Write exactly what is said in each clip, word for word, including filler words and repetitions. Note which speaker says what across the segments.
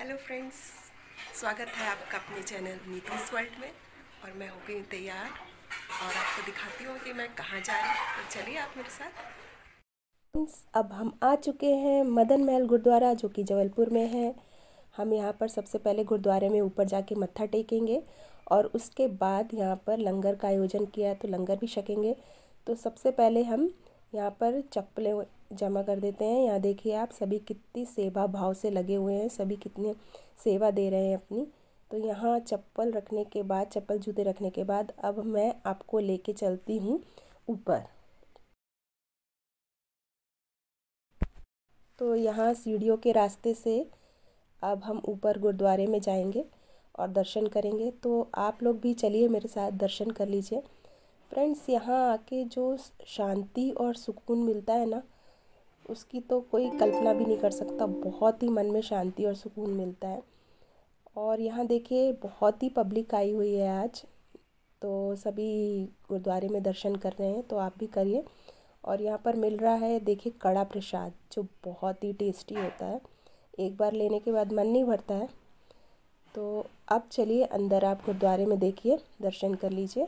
Speaker 1: Hello friends, स्वागत है आपका अपने चैनल नीतीश वर्ल्ड में। और मैं हो गई तैयार और आपको दिखाती हूँ कि मैं कहाँ जा रही हूँ। तो चलिए आप मेरे साथ।
Speaker 2: अब हम आ चुके हैं मदन महल गुरुद्वारा, जो कि जबलपुर में है। हम यहाँ पर सबसे पहले गुरुद्वारे में ऊपर जाके मत्था टेकेंगे और उसके बाद यहाँ पर लंगर का आयोजन किया है, तो लंगर भी छकेंगे। तो सबसे पहले हम यहाँ पर चप्पलें जमा कर देते हैं। यहाँ देखिए आप, सभी कितनी सेवा भाव से लगे हुए हैं, सभी कितने सेवा दे रहे हैं अपनी। तो यहाँ चप्पल रखने के बाद, चप्पल जूते रखने के बाद, अब मैं आपको लेके चलती हूँ ऊपर। तो यहाँ सीढ़ियों के रास्ते से अब हम ऊपर गुरुद्वारे में जाएंगे और दर्शन करेंगे। तो आप लोग भी चलिए मेरे साथ दर्शन कर लीजिए। फ्रेंड्स, यहाँ आके जो शांति और सुकून मिलता है ना, उसकी तो कोई कल्पना भी नहीं कर सकता। बहुत ही मन में शांति और सुकून मिलता है। और यहाँ देखिए, बहुत ही पब्लिक आई हुई है आज, तो सभी गुरुद्वारे में दर्शन कर रहे हैं, तो आप भी करिए। और यहाँ पर मिल रहा है, देखिए, कड़ा प्रसाद, जो बहुत ही टेस्टी होता है। एक बार लेने के बाद मन नहीं भरता है। तो अब चलिए अंदर, आप गुरुद्वारे में देखिए, दर्शन कर लीजिए।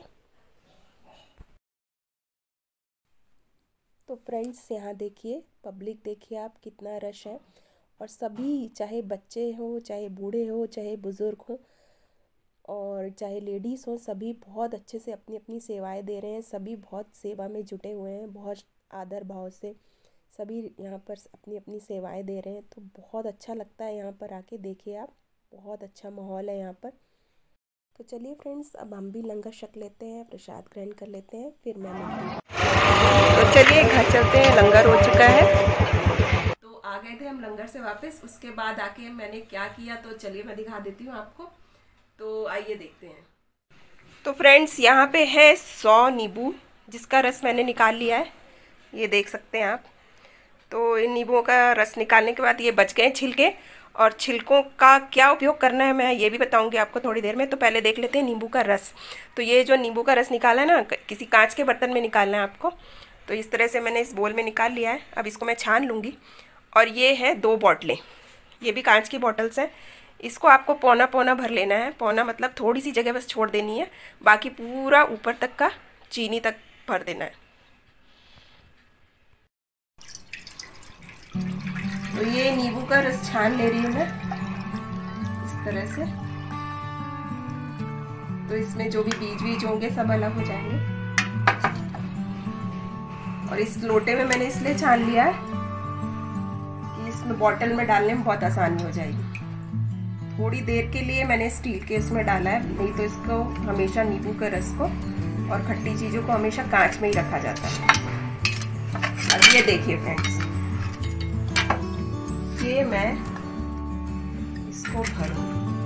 Speaker 2: तो फ्रेंड्स, यहाँ देखिए, पब्लिक देखिए आप, कितना रश है। और सभी, चाहे बच्चे हो, चाहे बूढ़े हो, चाहे बुज़ुर्ग हो, और चाहे लेडीज़ हो, सभी बहुत अच्छे से अपनी अपनी सेवाएं दे रहे हैं। सभी बहुत सेवा में जुटे हुए हैं, बहुत आदर भाव से सभी यहाँ पर अपनी अपनी सेवाएं दे रहे हैं। तो बहुत अच्छा लगता है यहाँ पर आके। देखिए आप, बहुत अच्छा माहौल है यहाँ पर। तो चलिए फ्रेंड्स, अब हम भी लंगर छक लेते हैं, प्रसाद ग्रहण कर लेते हैं, फिर मैं मिलती हूँ।
Speaker 1: तो चलिए घर चलते हैं, लंगर हो चुका है। तो आ गए थे हम लंगर से वापस। उसके बाद आके मैंने क्या किया, तो चलिए मैं दिखा देती हूँ आपको। तो आइए देखते हैं। तो फ्रेंड्स, यहाँ पे है सौ नींबू, जिसका रस मैंने निकाल लिया है, ये देख सकते हैं आप। तो इन नींबुओं का रस निकालने के बाद ये बच गए छिलके, और छिलकों का क्या उपयोग करना है मैं ये भी बताऊंगी आपको थोड़ी देर में। तो पहले देख लेते हैं नींबू का रस। तो ये जो नींबू का रस निकाला है ना, किसी कांच के बर्तन में निकालना है आपको। तो इस तरह से मैंने इस बोल में निकाल लिया है। अब इसको मैं छान लूँगी। और ये है दो बॉटलें, ये भी कांच की बॉटल्स हैं। इसको आपको पौना पौना भर लेना है। पौना मतलब थोड़ी सी जगह बस छोड़ देनी है, बाकी पूरा ऊपर तक का चीनी तक भर देना है। तो ये नींबू का रस छान ले रही हूँ मैं इस तरह से। तो इसमें जो भी बीज बीज होंगे सब अलग हो जाएंगे। और इस लोटे में मैंने इसलिए छान लिया है कि इसमें बॉटल में डालने में बहुत आसानी हो जाएगी। थोड़ी देर के लिए मैंने स्टील के इसमें डाला है, नहीं तो इसको हमेशा नींबू के रस को और खट्टी चीज़ों को हमेशा कांच में ही रखा जाता है। अब ये देखिए फ्रेंड्स, ये मैं इसको भरूं,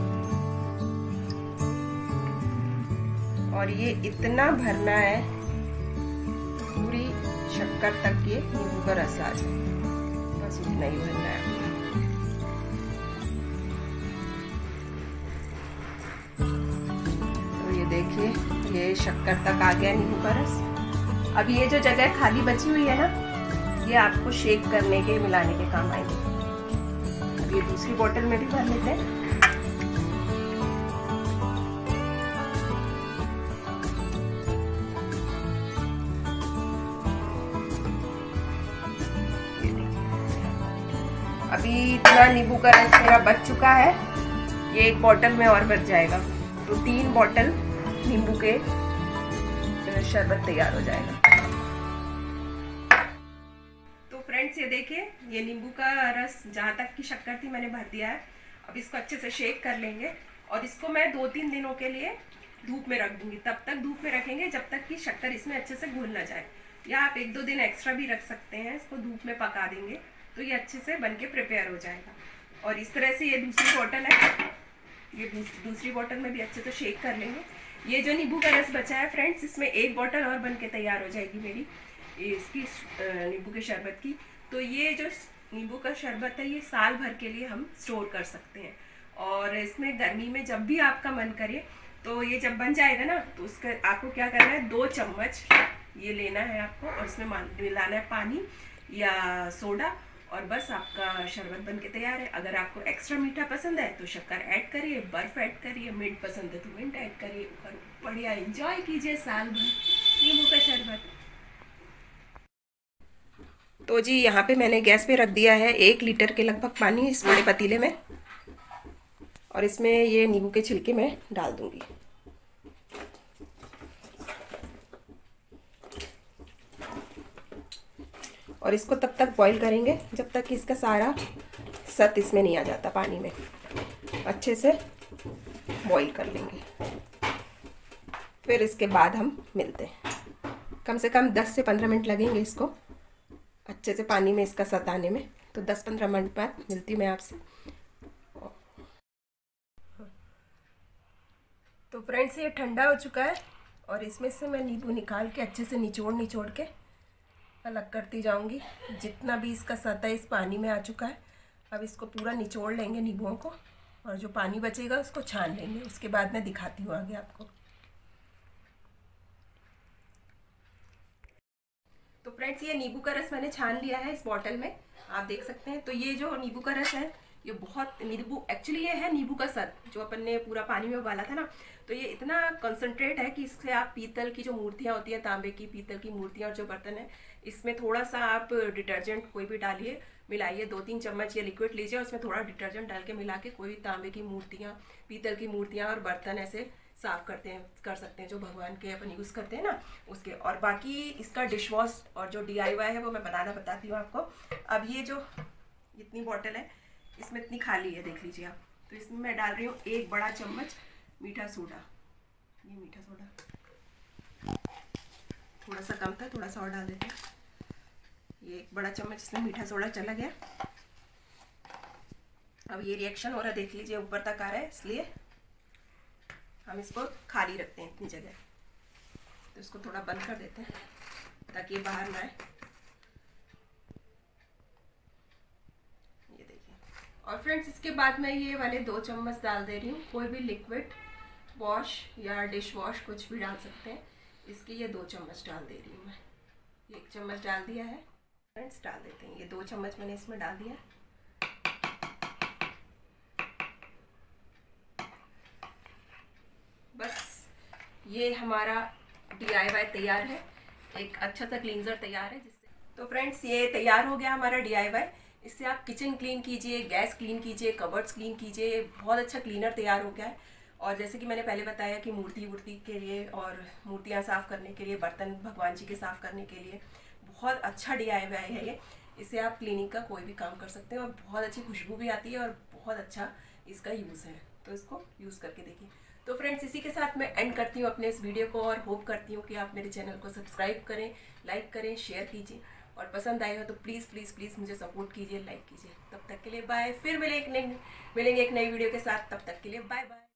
Speaker 1: और ये इतना भरना है पूरी शक्कर तक ये नींबू का रस आ जाए, बस उतना ही भरना है। तो ये देखिए, ये शक्कर तक आ गया नींबू का रस। अब ये जो जगह खाली बची हुई है ना, ये आपको शेक करने के, मिलाने के काम आएगी। ये दूसरी बोतल में भी भर लेते हैं। अभी इतना नींबू का रस मेरा बच चुका है, ये एक बोतल में और बच जाएगा। तो तीन बोतल नींबू के शरबत तैयार हो जाएगा। फ्रेंड्स, ये देखिए, ये नींबू का रस जहाँ तक की शक्कर थी मैंने भर दिया है। अब इसको अच्छे से शेक कर लेंगे, और इसको मैं दो तीन दिनों के लिए धूप में रख दूंगी। तब तक धूप में रखेंगे जब तक कि शक्कर इसमें अच्छे से घुल ना जाए, या आप एक दो दिन एक्स्ट्रा भी रख सकते हैं। इसको धूप में पका देंगे तो ये अच्छे से बन के प्रिपेयर हो जाएगा। और इस तरह से ये दूसरी बोतल है, ये दूसरी बोतल में भी अच्छे से शेक कर लेंगे। ये जो नींबू का रस बचा है फ्रेंड्स, इसमें एक बोतल और बन के तैयार हो जाएगी मेरी इसकी नींबू के शरबत की। तो ये जो नींबू का शरबत है, ये साल भर के लिए हम स्टोर कर सकते हैं। और इसमें गर्मी में जब भी आपका मन करे, तो ये जब बन जाएगा ना, तो उसका आपको क्या करना है, दो चम्मच ये लेना है आपको, और इसमें मिलाना है पानी या सोडा, और बस आपका शरबत बन के तैयार है। अगर आपको एक्स्ट्रा मीठा पसंद है तो शक्कर ऐड करिए, बर्फ़ ऐड करिए, मिंट पसंद है तो मिंट ऐड करिए और बढ़िया एंजॉय कीजिए साल भर नींबू का शरबत। तो जी यहाँ पे मैंने गैस पे रख दिया है एक लीटर के लगभग पानी इस बड़े पतीले में, और इसमें ये नींबू के छिलके मैं डाल दूँगी। और इसको तब तक बॉईल करेंगे जब तक कि इसका सारा सत इसमें नहीं आ जाता पानी में। अच्छे से बॉईल कर लेंगे, फिर इसके बाद हम मिलते हैं। कम से कम दस से पंद्रह मिनट लगेंगे इसको अच्छे से पानी में इसका सत आने में। तो दस पंद्रह मिनट बाद मिलती हूँ मैं आपसे। तो फ्रेंड्स ये ठंडा हो चुका है और इसमें से मैं नींबू निकाल के अच्छे से निचोड़ निचोड़ के अलग करती जाऊंगी। जितना भी इसका सत है इस पानी में आ चुका है। अब इसको पूरा निचोड़ लेंगे नींबुओं को, और जो पानी बचेगा उसको छान लेंगे। उसके बाद मैं दिखाती हूँ आगे आपको। तो फ्रेंड्स ये नींबू का रस मैंने छान लिया है इस बॉटल में, आप देख सकते हैं। तो ये जो नींबू का रस है ये बहुत नींबू एक्चुअली ये है नींबू का सत जो अपन ने पूरा पानी में उबाला था ना। तो ये इतना कंसंट्रेट है कि इससे आप पीतल की जो मूर्तियाँ होती हैं, तांबे की पीतल की मूर्तियाँ और जो बर्तन है, इसमें थोड़ा सा आप डिटर्जेंट कोई भी डालिए, मिलाइए। दो तीन चम्मच ये लिक्विड लीजिए, उसमें थोड़ा डिटर्जेंट डाल के मिला के कोई भी तांबे की मूर्तियाँ, पीतल की मूर्तियाँ और बर्तन ऐसे साफ़ करते हैं कर सकते हैं जो भगवान के अपन यूज़ करते हैं ना उसके। और बाकी इसका डिश वॉश और जो डी आई वाई है वो मैं बनाना बताती हूँ आपको। अब ये जो इतनी बॉटल है इसमें इतनी खाली है, देख लीजिए आप। तो इसमें मैं डाल रही हूँ एक बड़ा चम्मच मीठा सोडा। ये मीठा सोडा थोड़ा सा कम था, थोड़ा सा और डाल देते हैं। ये एक बड़ा चम्मच इसमें मीठा सोडा चला गया। अब ये रिएक्शन हो रहा है, देख लीजिए ऊपर तक आ रहा है, इसलिए हम इसको खाली रखते हैं इतनी जगह। तो इसको थोड़ा बंद कर देते हैं ताकि ये बाहर ना आए। ये देखिए। और फ्रेंड्स इसके बाद मैं ये वाले दो चम्मच डाल दे रही हूँ, कोई भी लिक्विड वॉश या डिश वॉश कुछ भी डाल सकते हैं। इसके ये दो चम्मच डाल दे रही हूँ मैं। एक चम्मच डाल दिया है फ्रेंड्स, डाल देते हैं। ये दो चम्मच मैंने इसमें डाल दिया। बस ये हमारा डी आई वाई तैयार है, एक अच्छा सा क्लींजर तैयार है जिससे। तो फ्रेंड्स ये तैयार हो गया हमारा डी आई वाई। इससे आप किचन क्लीन कीजिए, गैस क्लीन कीजिए, कबर्ड्स क्लीन कीजिए, बहुत अच्छा क्लीनर तैयार हो गया है। और जैसे कि मैंने पहले बताया कि मूर्ति वूर्ति के लिए और मूर्तियाँ साफ़ करने के लिए, बर्तन भगवान जी के साफ़ करने के लिए बहुत अच्छा डी आई वाई है ये। इससे आप क्लीनिंग का कोई भी काम कर सकते हैं और बहुत अच्छी खुशबू भी आती है और बहुत अच्छा इसका यूज़ है। तो इसको यूज़ करके देखिए। तो फ्रेंड्स इसी के साथ मैं एंड करती हूँ अपने इस वीडियो को, और होप करती हूँ कि आप मेरे चैनल को सब्सक्राइब करें, लाइक करें, शेयर कीजिए, और पसंद आए हो तो प्लीज़ प्लीज़ प्लीज़ मुझे सपोर्ट कीजिए, लाइक कीजिए। तब तक के लिए बाय। फिर मिले एक नई मिलेंगे एक नई वीडियो के साथ। तब तक के लिए बाय बाय।